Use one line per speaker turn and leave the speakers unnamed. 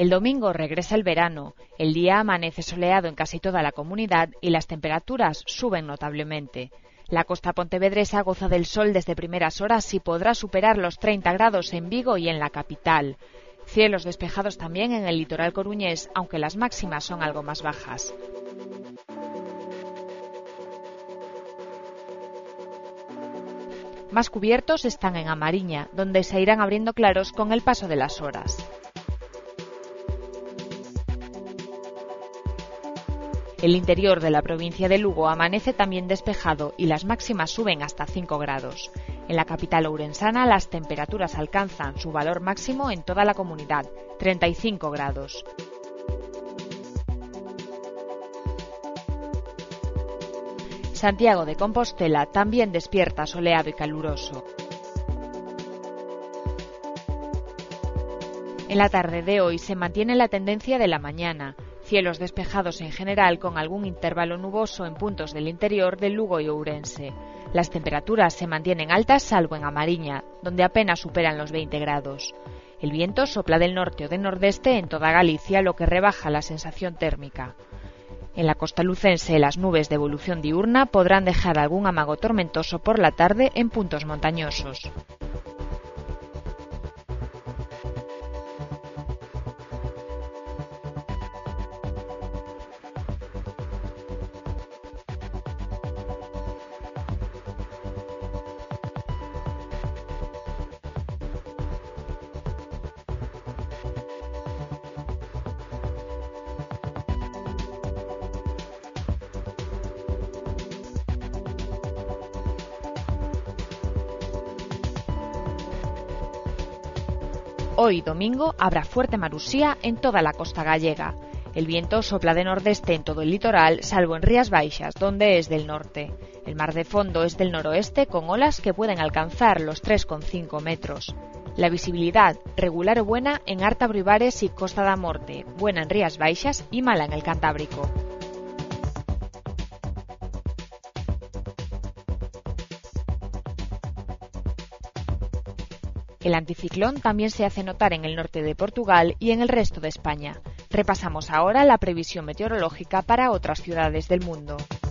El domingo regresa el verano, el día amanece soleado en casi toda la comunidad y las temperaturas suben notablemente. La costa pontevedresa goza del sol desde primeras horas y podrá superar los 30 grados en Vigo y en la capital. Cielos despejados también en el litoral coruñés, aunque las máximas son algo más bajas. Más cubiertos están en A Mariña, donde se irán abriendo claros con el paso de las horas. El interior de la provincia de Lugo amanece también despejado y las máximas suben hasta 5 grados. En la capital ourensana las temperaturas alcanzan su valor máximo en toda la comunidad, 35 grados. Santiago de Compostela también despierta soleado y caluroso. En la tarde de hoy se mantiene la tendencia de la mañana. Cielos despejados en general con algún intervalo nuboso en puntos del interior de Lugo y Ourense. Las temperaturas se mantienen altas salvo en A Mariña, donde apenas superan los 20 grados. El viento sopla del norte o del nordeste en toda Galicia, lo que rebaja la sensación térmica. En la costa lucense las nubes de evolución diurna podrán dejar algún amago tormentoso por la tarde en puntos montañosos. Hoy, domingo, habrá fuerte marusía en toda la costa gallega. El viento sopla de nordeste en todo el litoral, salvo en Rías Baixas, donde es del norte. El mar de fondo es del noroeste, con olas que pueden alcanzar los 3,5 metros. La visibilidad, regular o buena en Arta Brivares y Costa da Morte, buena en Rías Baixas y mala en el Cantábrico. El anticiclón también se hace notar en el norte de Portugal y en el resto de España. Repasamos ahora la previsión meteorológica para otras ciudades del mundo.